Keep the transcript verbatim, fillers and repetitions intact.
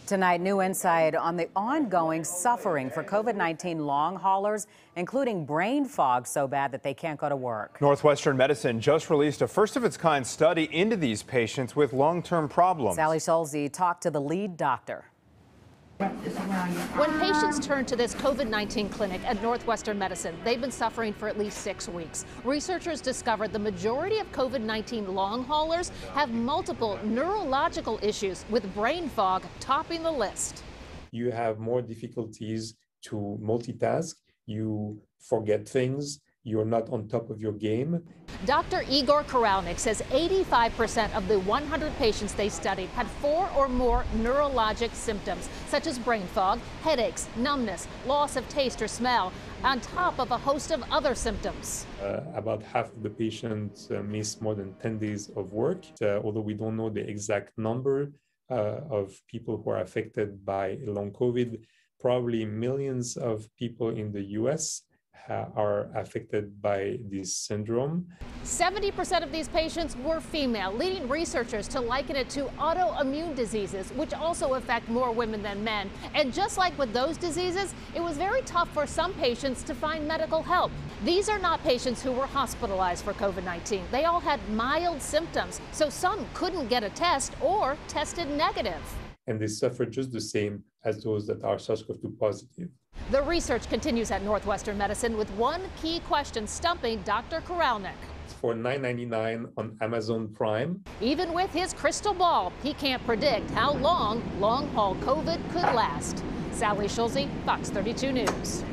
Tonight, new insight on the ongoing suffering for COVID nineteen long haulers, including brain fog so bad that they can't go to work. Northwestern Medicine just released a first-of-its-kind study into these patients with long-term problems. Sally Schulze talked to the lead doctor. When patients turn to this COVID nineteen clinic at Northwestern Medicine, they've been suffering for at least six weeks. Researchers discovered the majority of COVID nineteen long haulers have multiple neurological issues, with brain fog topping the list. You have more difficulties to multitask, you forget things, you're not on top of your game. Doctor Igor Koralnik says eighty-five percent of the one hundred patients they studied had four or more neurologic symptoms, such as brain fog, headaches, numbness, loss of taste or smell, on top of a host of other symptoms. Uh, about half of the patients uh, miss more than ten days of work, uh, although we don't know the exact number uh, of people who are affected by long COVID. Probably millions of people in the U S are affected by this syndrome. seventy percent of these patients were female, leading researchers to liken it to autoimmune diseases, which also affect more women than men. And just like with those diseases, it was very tough for some patients to find medical help. These are not patients who were hospitalized for COVID nineteen. They all had mild symptoms, so some couldn't get a test or tested negative. And they suffer just the same as those that are SARS CoV two positive. The research continues at Northwestern Medicine with one key question stumping Doctor Koralnik. For nine ninety-nine on Amazon Prime. Even with his crystal ball, he can't predict how long long-haul COVID could last. Sally Schulze, Fox thirty-two News.